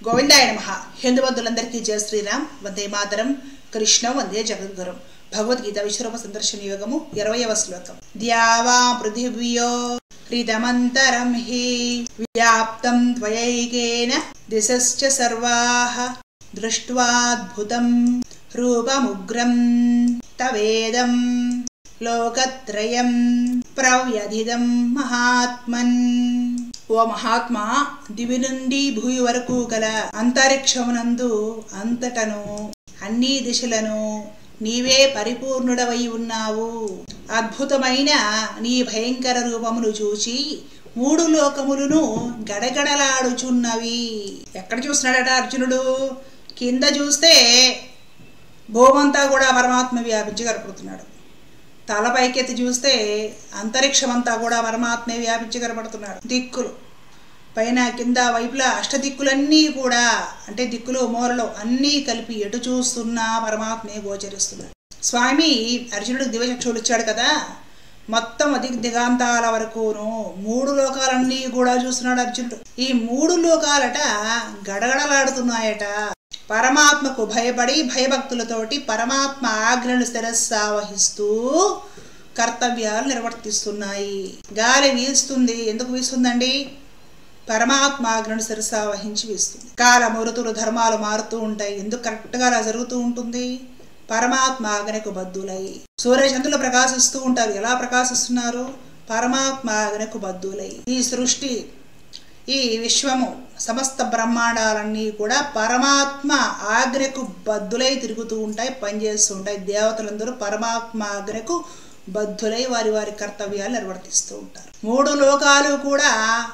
గోవిందాయ నమః. హిందూ బంధువులందరికీ జయ శ్రీరామ్. వందే మాతరం. కృష్ణ వందే జగద్గురం. భగవద్గీత విశ్వరూప సందర్శన యోగము 20వ శ్లోకం. ద్యావా పృథివ్యో హృదమంతరం హి వ్యాప్తం త్వయైకేన దిశశ్చ సర్వాః దృష్ట్వాద్భుతం రూపముగ్రం తవేదం లోకత్రయం ప్రవ్యధిదం మహాత్మన్. ఓ మహాత్మా, దివి నుండి భూమి వరకు గల అంతరిక్షమునందు అంతటను అన్ని దిశలను నీవే పరిపూర్ణుడవై ఉన్నావు. అద్భుతమైన నీ భయంకర రూపమును చూచి 3 లోకములను గడగడలాడుచున్నవి. ఎక్కడ చూస్తున్నాడట అర్జునుడు? కింద చూస్తే భూమంతా కూడా పరమాత్మ వ్యాపించి కనపడుతున్నాడు. తలపైకెత్తి చూస్తే అంతరిక్షమంతా కూడా పరమాత్మే వ్యాపించి కనపడుతున్నాడు. దిక్కులు పైన కింద వైపులా అష్టదిక్కులన్నీ కూడా, అంటే దిక్కులు మూలలో అన్నీ కలిపి ఎటు చూస్తున్నా పరమాత్మే గోచరిస్తున్నాడు. స్వామి అర్జునుడికి దివ్యచక్షువులు ఇచ్చాడు కదా, మొత్తం దిగాంతాల వరకును 3 లోకాలన్నీ కూడా చూస్తున్నాడు అర్జునుడు. ఈ 3 లోకాలట గడగడలాడుతున్నాయట. పరమాత్మకు భయపడి భయభక్తులతోటి పరమాత్మ ఆజ్ఞను శిరస్సావహిస్తూ కర్తవ్యాలు నిర్వర్తిస్తున్నాయి. గాలి వీస్తుంది. ఎందుకు వీస్తుందండి? పరమాత్మ ఆజ్ఞను శిరస్సావహించి వీస్తుంది. కాలము, ఋతువులు, ధర్మాలు మారుతూ ఉంటాయి. ఎందుకు కరెక్ట్గా అలా జరుగుతూ ఉంటుంది? పరమాత్మ ఆజ్ఞకు బద్ధులై. సూర్యచంద్రులు ప్రకాశిస్తూ ఉంటారు. ఎలా ప్రకాశిస్తున్నారు? పరమాత్మ ఆజ్ఞకు బద్ధులై. ఈ సృష్టి, ఈ విశ్వము, సమస్త బ్రహ్మాండాలన్నీ కూడా పరమాత్మ ఆజ్ఞకు బద్ధులై తిరుగుతూ ఉంటాయి, పనిచేస్తూ ఉంటాయి. దేవతలందరూ పరమాత్మ ఆజ్ఞకు బద్ధులై వారి వారి కర్తవ్యాలు నిర్వర్తిస్తూ ఉంటారు. 3 లోకాలు కూడా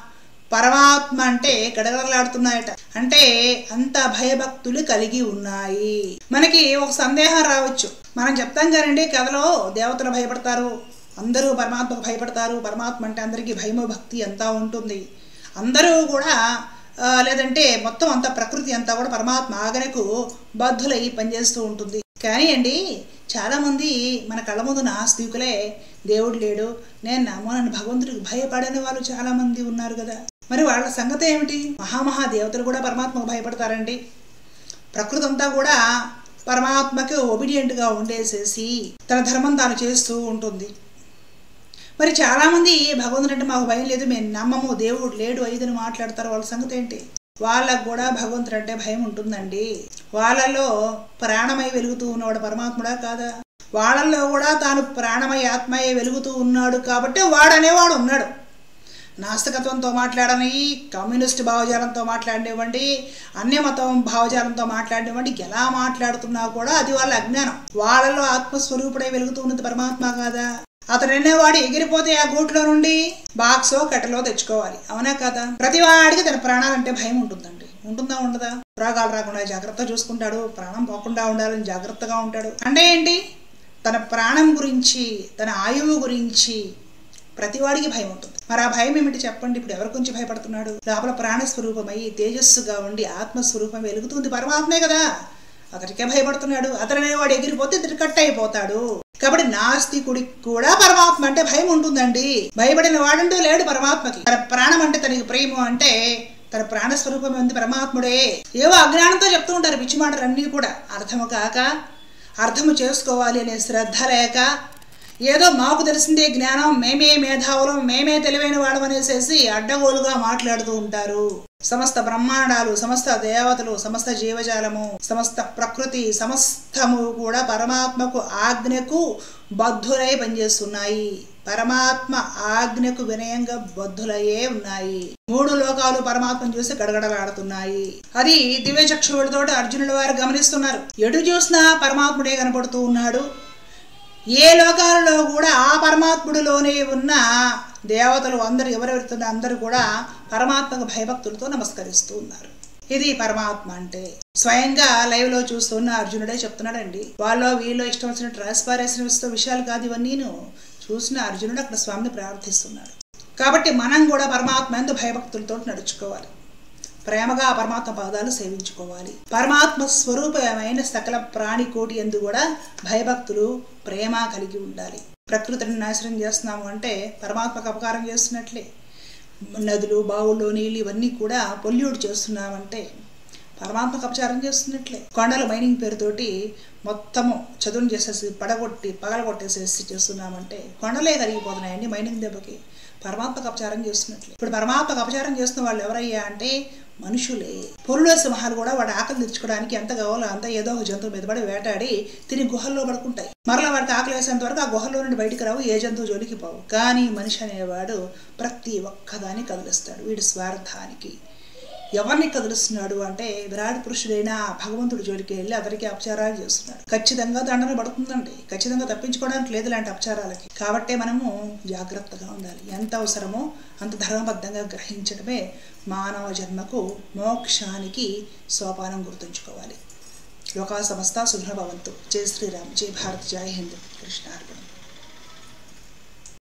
పరమాత్మ అంటే గడగడలాడుతున్నాయట. అంటే అంత భయభక్తులు కలిగి ఉన్నాయి. మనకి ఒక సందేహం రావచ్చు. మనం చెప్తాం కానండి, కథలో దేవతలు భయపడతారు, అందరూ పరమాత్మకు భయపడతారు, పరమాత్మ అంటే అందరికీ భయము భక్తి అంతా ఉంటుంది, అందరూ కూడా లేదంటే మొత్తం అంతా ప్రకృతి అంతా కూడా పరమాత్మ ఆజ్ఞకు బద్ధులై పనిచేస్తూ ఉంటుంది. కానీ అండి, చాలామంది మన కళ్ళ ముందు నాస్తికులే, దేవుడు లేడు, నేను నన్ను భగవంతుడికి భయపడని వాళ్ళు చాలామంది ఉన్నారు కదా. మరి వాళ్ళ సంగతి ఏమిటి? మహామహా దేవతలు కూడా పరమాత్మకు భయపడతారండి. ప్రకృతి అంతా కూడా పరమాత్మకి ఒబీడియంట్గా ఉండేసేసి తన ధర్మం తాను చేస్తూ ఉంటుంది. మరి చాలామంది భగవంతుడు అంటే మాకు భయం లేదు, మేము నమ్మము, దేవుడు లేడు, ఐదని మాట్లాడతారు. వాళ్ళ సంగతి ఏంటి? వాళ్ళకు కూడా భగవంతుడు అంటే భయం ఉంటుందండి. వాళ్ళలో ప్రాణమై వెలుగుతూ ఉన్నవాడు పరమాత్ముడా కాదా? వాళ్ళల్లో కూడా తాను ప్రాణమై ఆత్మయ్య వెలుగుతూ ఉన్నాడు కాబట్టి వాడనేవాడు ఉన్నాడు. నాస్తికత్వంతో మాట్లాడని, కమ్యూనిస్ట్ భావజాలంతో మాట్లాడినివ్వండి, అన్యమతం భావజాలంతో మాట్లాడినివ్వండి, ఎలా మాట్లాడుతున్నా కూడా అది వాళ్ళ అజ్ఞానం. వాళ్ళలో ఆత్మస్వరూపుడై వెలుగుతూ ఉన్నది పరమాత్మ కాదా? అతను అనేవాడు ఎగిరిపోతే ఆ గూట్లో నుండి బాక్సో కట్టలో తెచ్చుకోవాలి, అవునా కదా? ప్రతివాడికి తన ప్రాణాలంటే భయం ఉంటుందండి. ఉంటుందా ఉండదా? రోగాలు రాకుండా జాగ్రత్తగా చూసుకుంటాడు, ప్రాణం పోకుండా ఉండాలని జాగ్రత్తగా ఉంటాడు. అంటే ఏంటి? తన ప్రాణం గురించి, తన ఆయువు గురించి ప్రతివాడికి భయం ఉంటుంది. మరి ఆ భయం ఏమిటి చెప్పండి? ఇప్పుడు ఎవరి గురించి భయపడుతున్నాడు? లోపల ప్రాణస్వరూపమై తేజస్సుగా ఉండి ఆత్మస్వరూపం వెలుగుతుంది పరమాత్మే కదా, అతడికే భయపడుతున్నాడు. అతడనేవాడు ఎగిరిపోతే ఇతడు కట్ అయిపోతాడు. కాబట్టి నాస్తికుడికి కూడా పరమాత్మ అంటే భయం ఉంటుందండి. భయపడిన వాడంటూ లేడు పరమాత్మకి. తన ప్రాణం అంటే తనకి ప్రేమ, అంటే తన ప్రాణస్వరూపం ఉంది పరమాత్ముడే. ఏవో అజ్ఞానంతో చెప్తూ ఉంటారు పిచ్చి మాటలు అన్నీ కూడా. అర్థము కాక, అర్థము చేసుకోవాలి అనే శ్రద్ధ లేక, ఏదో మాకు తెలిసిందే జ్ఞానం, మేమే మేధావులం, మేమే తెలివైన వాడు అనేసేసి అడ్డగోలుగా మాట్లాడుతూ ఉంటారు. సమస్త బ్రహ్మాండాలు, సమస్త దేవతలు, సమస్త జీవజాలము, సమస్త ప్రకృతి, సమస్తము కూడా పరమాత్మకు ఆజ్ఞకు బద్ధులై పనిచేస్తున్నాయి. పరమాత్మ ఆజ్ఞకు వినయంగా బద్ధులయ్యే ఉన్నాయి. 3 లోకాలు పరమాత్మను చూసి గడగడలాడుతున్నాయి. అది దివ్యచక్షువులతో అర్జునుల వారు గమనిస్తున్నారు. ఎటు చూసినా పరమాత్ముడే కనపడుతూ ఉన్నాడు. ఏ లోకాలలో కూడా ఆ పరమాత్ముడిలోనే ఉన్న దేవతలు అందరూ ఎవరెవరుతున్నా అందరూ కూడా పరమాత్మకు భయభక్తులతో నమస్కరిస్తూ ఉన్నారు. ఇది పరమాత్మ అంటే. స్వయంగా లైవ్లో చూస్తున్న అర్జునుడే చెప్తున్నాడండి. వాళ్ళు వీళ్ళు ఇష్టం వచ్చిన ట్రాన్స్పారెన్సీ విషయాలు కాదు ఇవన్నీను. చూసిన అర్జునుడు అక్కడ స్వామిని ప్రార్థిస్తున్నాడు. కాబట్టి మనం కూడా పరమాత్మ ఎందు భయభక్తులతో నడుచుకోవాలి. ప్రేమగా పరమాత్మ పాదాలు సేవించుకోవాలి. పరమాత్మ స్వరూపమైన సకల ప్రాణికోటి యందు కూడా భయభక్తులు, ప్రేమ కలిగి ఉండాలి. ప్రకృతిని నాశనం చేస్తున్నాము అంటే పరమాత్మకు అపకారం చేస్తున్నట్లే. నదులు, బావుల్లో నీళ్ళు ఇవన్నీ కూడా పొల్యూట్ చేస్తున్నామంటే పరమాత్మకు అపచారం చేస్తున్నట్లే. కొండల మైనింగ్ పేరుతోటి మొత్తము చదువును చేసేసి పగలగొట్టేసేసి చేస్తున్నామంటే కొండలే కరిగిపోతున్నాయండి మైనింగ్ దెబ్బకి. పరమాత్మకు అపచారం చేస్తున్నట్లే. ఇప్పుడు పరమాత్మకు అపచారం చేస్తున్న వాళ్ళు ఎవరయ్యా అంటే మనుషులే. పురుల సింహాలు కూడా వాడి ఆకలి తీర్చుకోవడానికి ఎంత కావాలో అంత ఏదో ఒక జంతువు మీద పడి వేటాడి తిని గుహల్లో పడుకుంటాయి. మరలా వాడికి ఆకలి వేసేంత వరకు ఆ గుహల్లో నుండి బయటికి రావు, ఏ జంతువు జోలికి పోవు. కానీ మనిషి అనేవాడు ప్రతి ఒక్కదాన్ని కదిలిస్తాడు వీడి స్వార్థానికి. ఎవరిని కదిలిస్తున్నాడు అంటే విరాట్ పురుషుడైన భగవంతుడి జోలికి వెళ్ళి అతనికి అపచారాలు చేస్తున్నాడు. ఖచ్చితంగా దండన పడుతుందండి. ఖచ్చితంగా తప్పించుకోవడానికి లేదు ఇలాంటి అపచారాలకి. కాబట్టే మనము జాగ్రత్తగా ఉండాలి. ఎంత అవసరమో అంత ధర్మబద్ధంగా గ్రహించడమే మానవ జన్మకు మోక్షానికి సోపానం గుర్తుంచుకోవాలి. లోకా సమస్త సుఖినో భవంతు. జై శ్రీరామ్, జై భారత్, జై హింద్. కృష్ణార్పణం.